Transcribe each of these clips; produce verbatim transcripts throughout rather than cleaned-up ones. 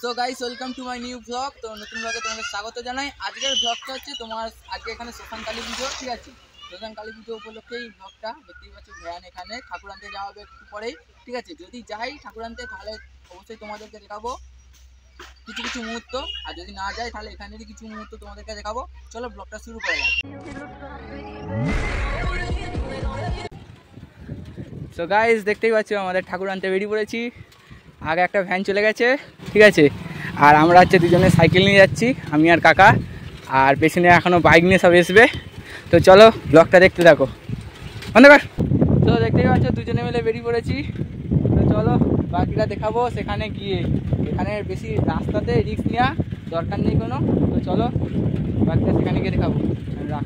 So guys welcome to my new blog. তো নতুন ব্লগে তোমাদের স্বাগত জানাই। আজকের ব্লগটা হচ্ছে তোমার আজকে এখানে শ্মশান কালী পুজো, ঠিক আছে। শ্মশান কালী পুজো উপলক্ষে এই ব্লগটা দেখতেই পাচ্ছ। ভ্যান এখানে ঠাকুর আনতে যাওয়া হবে একটু পরেই, ঠিক আছে। যদি যাই ঠাকুর আনতে তাহলে অবশ্যই তোমাদেরকে দেখাবো কিছু কিছু মুহূর্ত, আর যদি না যাই তাহলে এখানেরই কিছু মুহূর্ত তোমাদেরকে দেখাবো। চলো ব্লগটা শুরু করা যাক। সো গাইস দেখতেই পাচ্ছ আমাদের ঠাকুর আনতে বেরিয়ে পড়েছি। আগে একটা ভ্যান চলে গেছে, ঠিক আছে। আর আমরা হচ্ছে দুজনে সাইকেল নিয়ে যাচ্ছি, আমি আর কাকা। আর পেছনে এখনও বাইক নিয়ে সব আসবে। তো চলো ব্লগটা দেখতে থাকো। অন্ধকার। তো দেখতেই পাচ্ছ দুজনে মিলে বেরিয়ে পড়েছি। তো চলো বাকিটা দেখাবো সেখানে গিয়ে। এখানে বেশি রাস্তাতে রিস্ক নেওয়া দরকার নেই কোনো। তো চলো বাকিটা সেখানে গিয়ে দেখাবো। রাখ।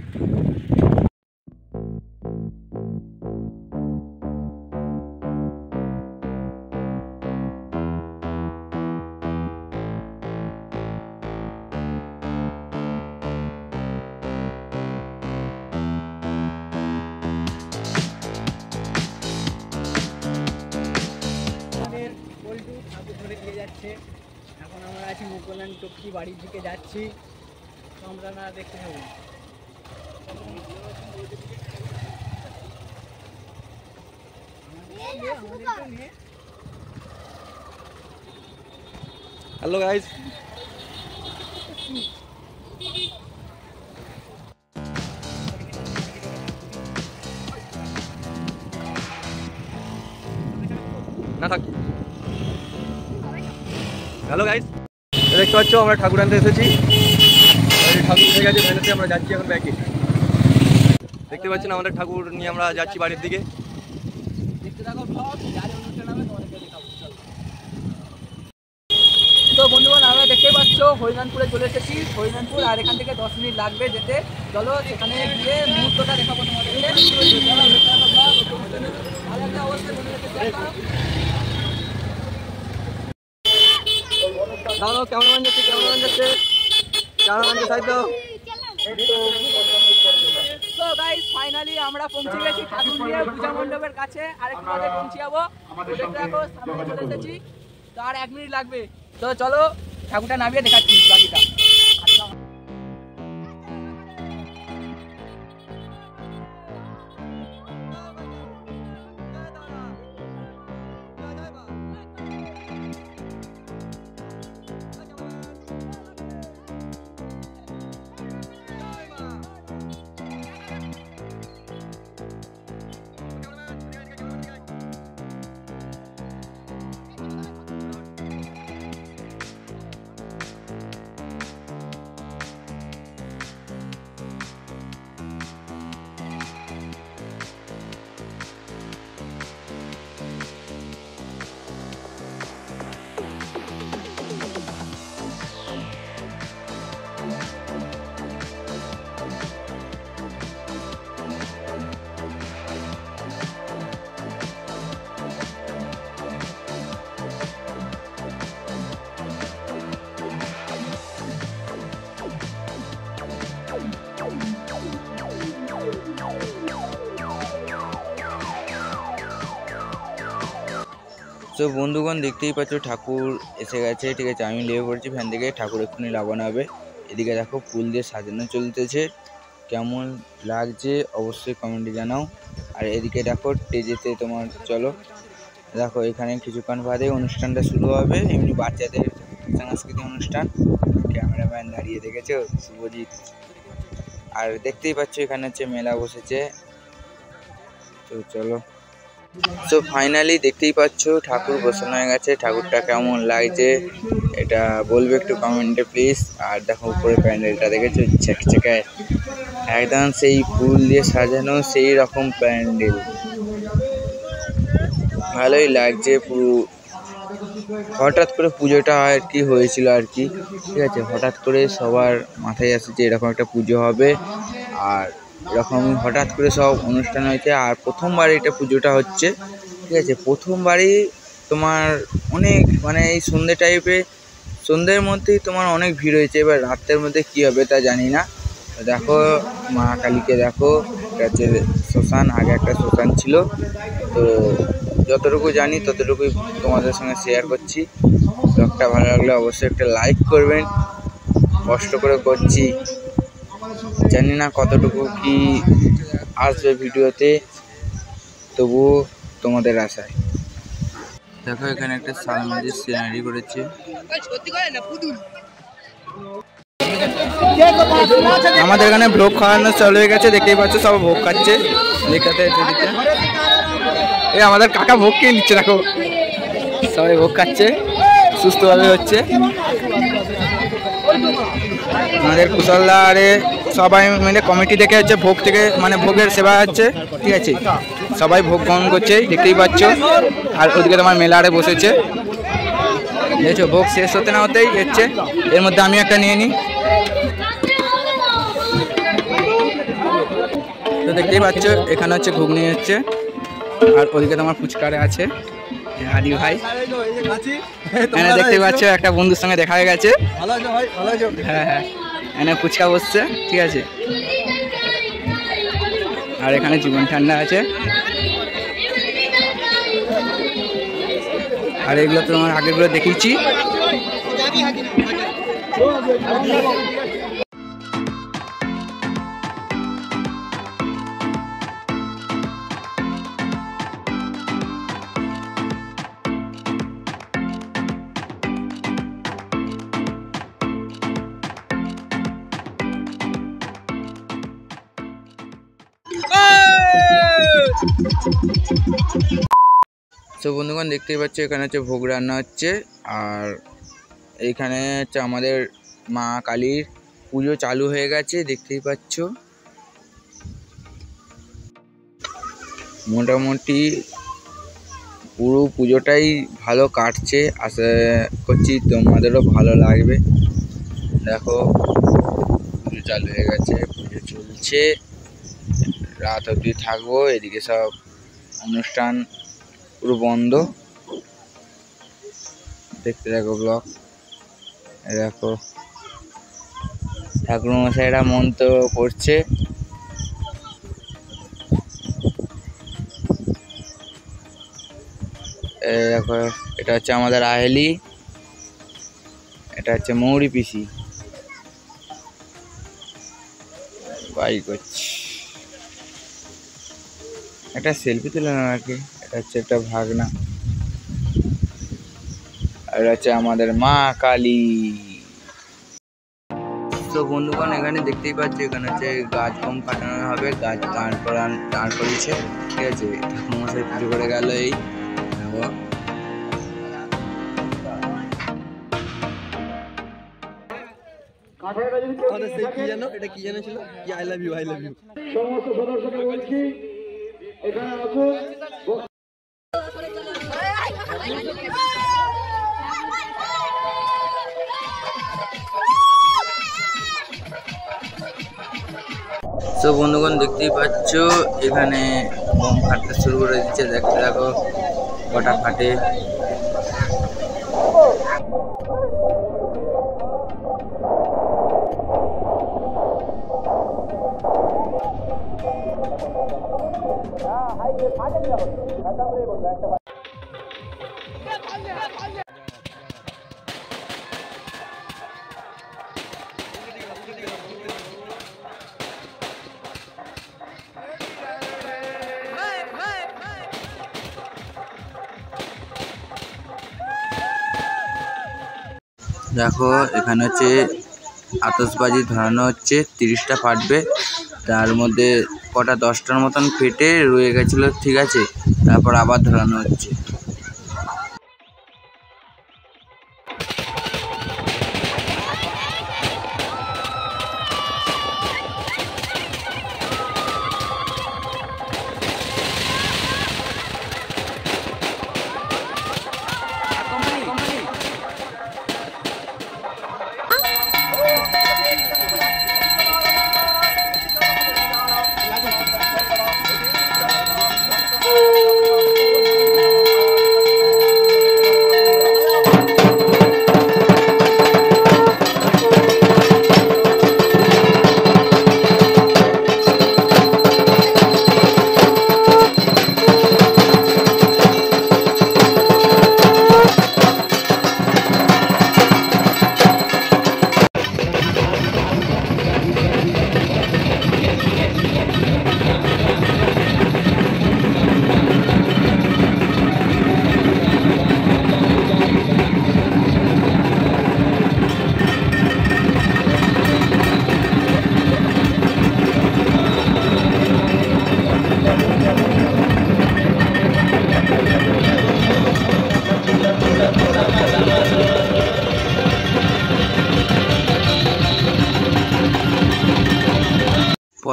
যাচ্ছে এখন আমরা আছি মুকুলান টুকি বাড়ির দিকে যাচ্ছি। তো আমরা না দেখতে পাবো। হ্যালো গাইস, না থাক। হ্যালো গাইস, দেখতে পাচ্ছ আমরা ঠাকুর আনতে এসেছি। ঠাকুর উঠে গেছে ভ্যানেতে, আমরা যাচ্ছি এখন ব্যাকে। দেখতে পাচ্ছেন আমাদের ঠাকুর নিয়ে আমরা যাচ্ছি বাড়ির দিকে। তো বন্ধুগণ আমরা দেখতে পাচ্ছ হরিনানপুরে চলে এসেছি। হরিনানপুর আর এখান থেকে দশ মিনিট লাগবে যেতে। চলো সেখানে গিয়ে মুহূর্তটা দেখাবো তোমাদেরকে। দাও কেমন যাচ্ছে, কেমন যাচ্ছে, কেমন যাচ্ছে সাইড দাও। তো গাইস ফাইনালি আমরা পৌঁছে গেছি ঠাকুর নিয়ে পূজা মণ্ডপের কাছে। আরেকটু আগে পৌঁছে যাবো। দেখতে দেখো সামনে চলে এসেছি। তো আর এক মিনিট লাগবে। তো চলো ঠাকুরটা নামিয়ে দেখাচ্ছি বাকিটা। তো বন্ধুগণ দেখতেই পাচ্ছ ঠাকুর এসে গেছে, ঠিক আছে। আমি লেগে পড়েছি ভ্যান থেকে, ঠাকুর এক্ষুনি লাগানো হবে। এদিকে দেখো ফুল দিয়ে সাজানো চলতেছে, কেমন লাগছে অবশ্যই কমেন্টে জানাও। আর এদিকে দেখো স্টেজেতে তোমার চলো দেখো এখানে কিছুক্ষণ বাদে অনুষ্ঠানটা শুরু হবে, এমনি বাচ্চাদের সাংস্কৃতিক অনুষ্ঠান। ক্যামেরাম্যান দাঁড়িয়ে দেখেছো শুভজিৎ। আর দেখতেই পাচ্ছ এখানে হচ্ছে মেলা বসেছে। তো চলো। তো ফাইনালি দেখতেই পাচ্ছ ঠাকুর বসানো হয়ে গেছে। ঠাকুরটা কেমন লাগছে এটা বলবে একটু কমেন্টে প্লিজ। আর দেখো উপরে প্যান্ডেলটা দেখেছো ছেকছেকে, একদম সেই ফুল দিয়ে সাজানো সেই রকম প্যান্ডেল, ভালোই লাগছে পুরো। হঠাৎ করে পুজোটা আর কি হয়েছিল আর কি, ঠিক আছে। হঠাৎ করে সবার মাথায় আসে যে এরকম একটা পুজো হবে, আর এরকম হঠাৎ করে সব অনুষ্ঠান হয়েছে। আর প্রথমবার এটা পুজোটা হচ্ছে, ঠিক আছে। প্রথমবারই তোমার অনেক মানে এই সন্ধ্যে টাইপে, সন্ধ্যের মধ্যেই তোমার অনেক ভিড় হয়েছে। এবার রাতের মধ্যে কী হবে তা জানি না। দেখো মা কালীকে দেখো, ঠিক আছে। শ্মশান, আগে একটা শ্মশান ছিল। তো যতটুকু জানি ততটুকুই তোমাদের সঙ্গে শেয়ার করছি। ব্লগটা ভালো লাগলে অবশ্যই একটা লাইক করবেন। কষ্ট করে করছি, জানি না কতটুকু কি আসবে ভিডিওতে, তবু তোমাদের আশায়। দেখো এখানে একটা সালমাজির সিনারি করেছে। আমাদের এখানে ভোগ খাওয়ানো চালু হয়ে গেছে, দেখতেই পাচ্ছ সব ভোগ খাচ্ছে। এই আমাদের কাকা ভোগ খেয়ে নিচ্ছে, দেখো সবাই ভোগ খাচ্ছে, সুস্থভাবে হচ্ছে। আমাদের কুশলদা আরে সবাই মিলে কমিটি দেখে হচ্ছে ভোগ থেকে মানে ভোগের সেবা হচ্ছে, ঠিক আছে। সবাই ভোগ গ্রহণ করছে, দেখতেই পাচ্ছ। আর ওদিকে তোমার মেলা আরে বসেছে, দেখছো ভোগ শেষ হতে না হতেই হচ্ছে। এর মধ্যে আমি একটা নিয়ে নিই। তো দেখতেই পাচ্ছ এখানে হচ্ছে ঘুগনি হচ্ছে, আর ওদিকে তোমার ফুচকারে আছে হাদি ভাই। এখানে দেখতে পাচ্ছ একটা বন্ধুর সঙ্গে দেখা হয়ে গেছে। হ্যাঁ হ্যাঁ, এখানে ফুচকা বসছে, ঠিক আছে। আর এখানে জীবন ঠান্ডা আছে। আর এগুলো তো তোমার আগেরগুলো দেখিয়েছি। তো বন্ধুগণ দেখতেই পাচ্ছ এখানে হচ্ছে ভোগ রান্না হচ্ছে। আর এইখানে হচ্ছে আমাদের মা কালীর পুজো চালু হয়ে গেছে, দেখতেই পাচ্ছ। মোটামুটি পুরো পুজোটাই ভালো কাটছে, আশা করছি তোমাদেরও ভালো লাগবে। দেখো পুজো চালু হয়ে গেছে, পুজো চলছে, রাত অবধি থাকবো। এদিকে সব অনুষ্ঠান পুরো বন্ধ, দেখতে থাকো ব্লগ। দেখো ঠাকুর মশাইরা মন্ত্র পড়ছে। দেখো এটা হচ্ছে আমাদের আহেলি, এটা হচ্ছে মৌরি পিসি বাই করছি। একটা সেলফি তুলে না আর কি। এটা হচ্ছে একটা ভাগনা, আর হচ্ছে আমাদের মা কালী। তো বন্ধুগণ এখানে দেখতেই পাচ্ছি এখানে হচ্ছে গাছ কম ফাটানো হবে, গাছ দাঁড় করান দাঁড় করিয়েছে, ঠিক আছে। ঠাকুর মশাই পুজো করে গেল। এই দেখো এটা কি জানো ছিল, I love you I love you. সমস্ত সদস্যকে বলছি এখানে আসুন। তো বন্ধুগণ দেখতেই পাচ্ছ এখানে বোম ফাটতে শুরু করে দিচ্ছে, দেখতে দেখো কটা ফাটে। দেখো এখানে হচ্ছে আতশবাজি ধরানো হচ্ছে, তিরিশটা ফাটবে, তার মধ্যে কটা দশটার মতন ফেটে রয়ে গেছিলো, ঠিক আছে। তারপর আবার ধরানো হচ্ছে।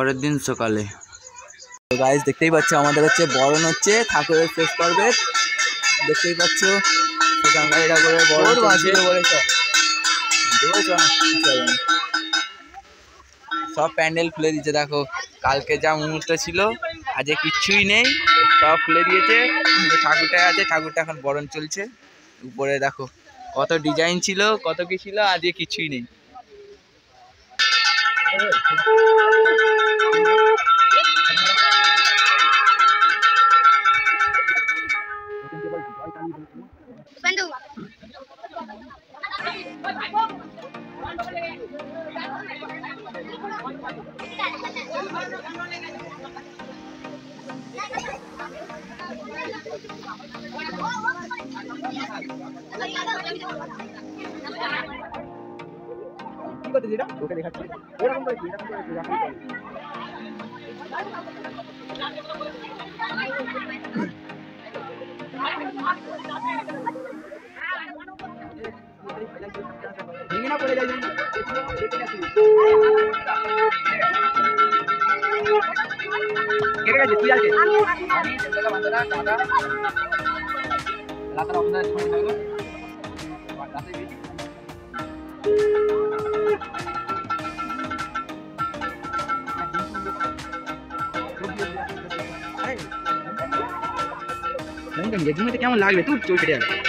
পরের দিন সকালে। তো গাইস দেখতেই পাচ্ছ আমাদের হচ্ছে বরণ হচ্ছে ঠাকুরের শেষ পর্বে, দেখতেই পাচ্ছ গাড়িটা করে বরণ বলেছ সব প্যান্ডেল খুলে দিচ্ছে। দেখো কালকে যা মুহূর্ত ছিল আজকে কিচ্ছুই নেই, সব খুলে দিয়েছে। ঠাকুরটা আছে, ঠাকুরটা এখন বরণ চলছে। উপরে দেখো কত ডিজাইন ছিল, কত কি ছিল, আজকে কিছুই নেই। কেমন লাগবে তুই চলছে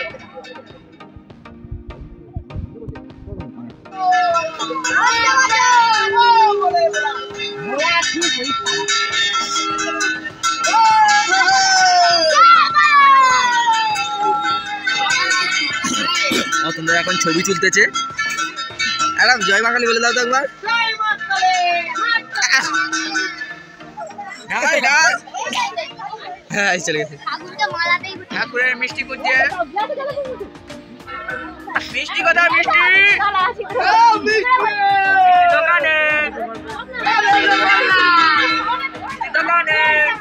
তোমরা এখন ছবি তুলতেছে। একটা জয় মা কালী বলে দাও তো একবার। হ্যাঁ চলে গেছে। ঠাকুরের মিষ্টি করছে, মিষ্টি কথা মিষ্টি দোকানে দোকানে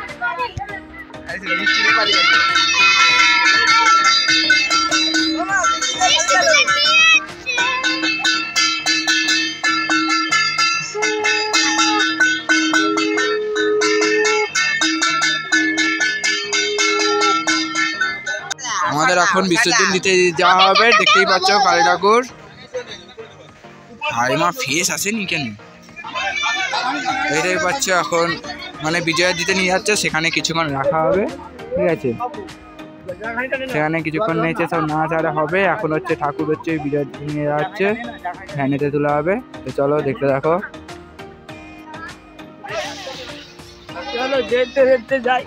মিষ্টি পালিয়ে আমাদের এখন বিসর্জন দিতে যাওয়া হবে। দেখতেই পাচ্ছ কালী ঠাকুর। আর মা ফেস আসেনি কেন, এটাই পাচ্ছ এখন মানে বিজয়া দিতে নিয়ে যাচ্ছে, সেখানে কিছুক্ষণ রাখা হবে। ঠিক আছে, সেখানে কিছুক্ষণ নিয়েছে সব নাড়াচাড়া হবে। এখন হচ্ছে ঠাকুর হচ্ছে বিজয়া দিতে নিয়ে যাচ্ছে, ভ্যানেতে তোলা হবে। তো চলো দেখতে থাকো। চলো দেখতে দেখতে যাই।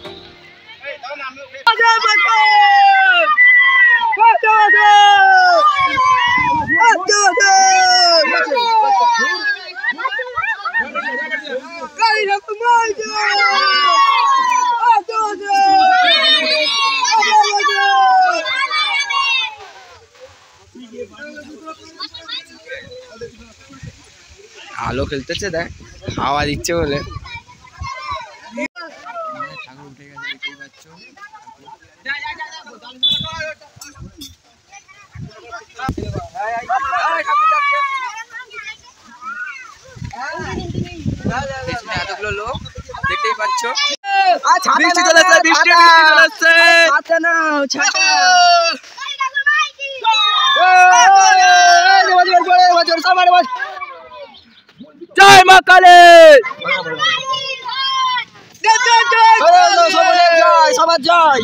আলো খেলতেছে, দেখ হাওয়া দিচ্ছে বলে। ঠাকুর উঠে গেছে দেখতেই পাচ্ছ। এতগুলো লোক দেখতেই পাচ্ছ। বৃষ্টি চলে আসছে, বৃষ্টি বৃষ্টি চলে আসছে। জয় মা কালী, সবার জয়।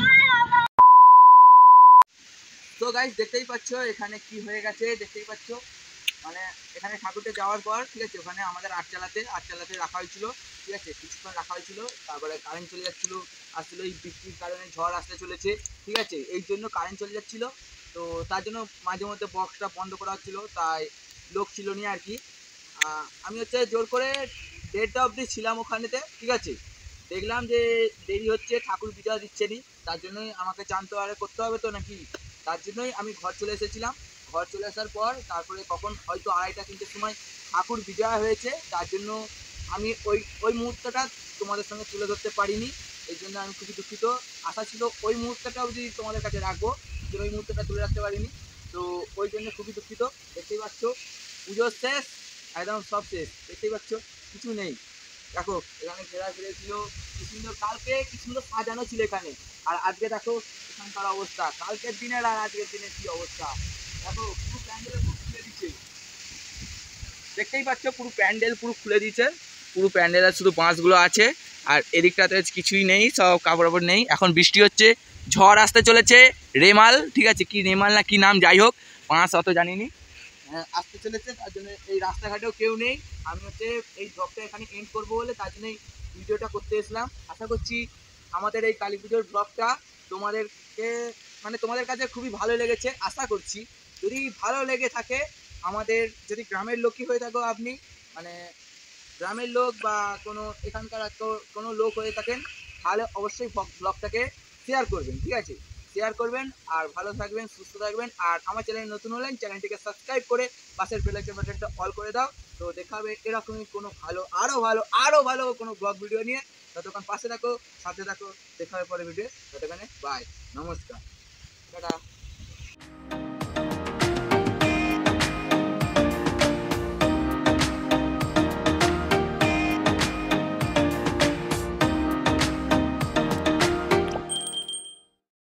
তো গাইস দেখতেই পাচ্ছ এখানে কি হয়ে গেছে, দেখতেই পাচ্ছ মানে এখানে ঠাকুরটা যাওয়ার পর ঠিক আছে ওখানে আমাদের আট চালাতে আট চালাতে রাখা হয়েছিল। ঠিক আছে, কিছুক্ষণ রাখা হয়েছিল, তারপরে কারেন্ট চলে যাচ্ছিলো। আসলে এই বৃষ্টির কারণে ঝড় আসতে চলেছে, ঠিক আছে, এই জন্য কারেন্ট চলে যাচ্ছিলো। তো তার জন্য মাঝে মধ্যে বক্সটা বন্ধ করা হচ্ছিলো, তাই লোক ছিল না আর কি। আমি হচ্ছে জোর করে দেড়টা অবধি ছিলাম ওখানেতে। ঠিক আছে, দেখলাম যে দেরি হচ্ছে, ঠাকুর বিজয় দিচ্ছে নি, তার জন্যই আমাকে জানতে আরে করতে হবে তো নাকি, তার জন্যই আমি ঘর চলে এসেছিলাম। ঘর চলে আসার পর তারপরে কখন হয়তো আড়াইটা তিনটের সময় ঠাকুর বিজয় হয়েছে, তার জন্য আমি ওই ওই মুহূর্তটা তোমাদের সঙ্গে তুলে ধরতে পারিনি। এই জন্য আমি খুবই দুঃখিত। আশা ছিল ওই মুহূর্তটা যদি তোমাদের কাছে রাখবো, কিন্তু ওই মুহূর্তটা তুলে রাখতে পারিনি, তো ওই জন্য খুবই দুঃখিত। দেখতেই পাচ্ছ পুজো শেষ, একদম সব শেষ, দেখতেই পাচ্ছ কিছু নেই। দেখো এখানে ঘেরা ঘিরে ছিল কি সুন্দর, কালকে কি সুন্দর সাজানো ছিল এখানে, আর আজকে দেখো এখানকার অবস্থা, কালকের দিনের আর আজকের দিনের কি অবস্থা। দেখো পুরো প্যান্ডেল পুরো খুলে দিচ্ছে, দেখতেই পাচ্ছ পুরো প্যান্ডেল পুরো খুলে দিচ্ছে, পুরো প্যান্ডেলের শুধু বাঁশগুলো আছে, আর এদিকটাতে কিছুই নেই, সব কাপড় কাপড় নেই। এখন বৃষ্টি হচ্ছে, ঝড় আসতে চলেছে, রেমাল, ঠিক আছে, কি রেমাল না কি নাম, যাই হোক বাঁশ অত জানিনি, আসতে চলেছে, তার জন্য এই রাস্তাঘাটেও কেউ নেই। আমি হচ্ছে এই ব্লগটা এখানে এন্ড করবো বলে তার জন্য এই ভিডিওটা করতে এসলাম। আশা করছি আমাদের এই কালী পুজোর ব্লগটা তোমাদেরকে মানে তোমাদের কাছে খুবই ভালো লেগেছে, আশা করছি। যদি ভালো লেগে থাকে, আমাদের যদি গ্রামের লোকই হয়ে থাকো আপনি, মানে গ্রামের লোক বা কোনো এখানকার কোনো লোক হয়ে থাকেন, তাহলে অবশ্যই ব্লগটাকে শেয়ার করবেন, ঠিক আছে, শেয়ার করবেন। আর ভালো থাকবেন, সুস্থ থাকবেন, আর আমার চ্যানেল নতুন হলেন চ্যানেলটিকে সাবস্ক্রাইব করে পাশের বেল আইকন বাটনটা অল করে দাও। তো দেখা হবে এরকমই কোনো ভালো আরও ভালো আরও ভালো কোনো ব্লগ ভিডিও নিয়ে। ততক্ষণ পাশে থাকো, সাথে থাকো, দেখা হবে পরে ভিডিও। ততক্ষণে বাই, নমস্কার, টাটা।